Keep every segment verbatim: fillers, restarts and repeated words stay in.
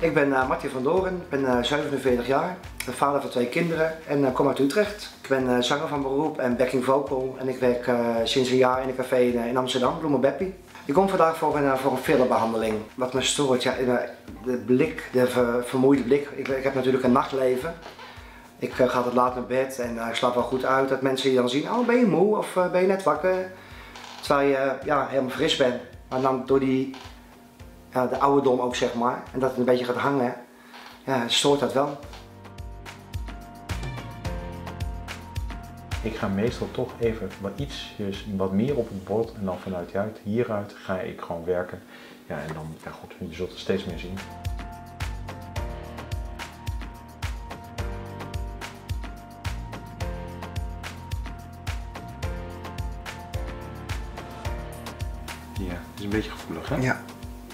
Ik ben uh, Martin van Doren, ik ben uh, zevenenveertig jaar, ben vader van twee kinderen en uh, kom uit Utrecht. Ik ben uh, zanger van beroep en backing vocal en ik werk uh, sinds een jaar in een café in, in Amsterdam, Bloemen Beppie. Ik kom vandaag voor een, uh, voor een fillerbehandeling. Wat me stoort, ja, de blik, de ver, vermoeide blik. Ik, ik heb natuurlijk een nachtleven. Ik uh, ga altijd laat naar bed en uh, ik slaap wel goed uit. Dat mensen je dan zien, oh ben je moe of uh, ben je net wakker? Terwijl je uh, ja, helemaal fris bent. Maar dan door die Ja, de ouderdom ook, zeg maar, en dat het een beetje gaat hangen, ja, stoort dat wel. Ik ga meestal toch even wat ietsjes wat meer op het bord en dan vanuit hieruit ga ik gewoon werken. Ja, en dan, ja goed, je zult er steeds meer zien. Ja, het is een beetje gevoelig, hè? Ja.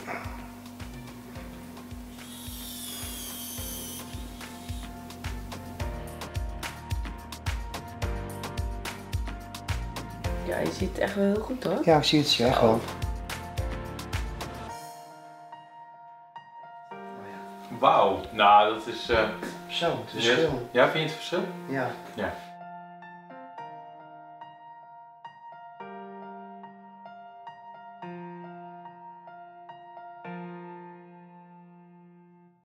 Ja, je ziet het echt wel heel goed, hoor. Ja, ik zie het ja, echt wel. Wauw, nou dat is... Uh... Zo, het verschil. Ja, vind je het verschil? Ja. Ja.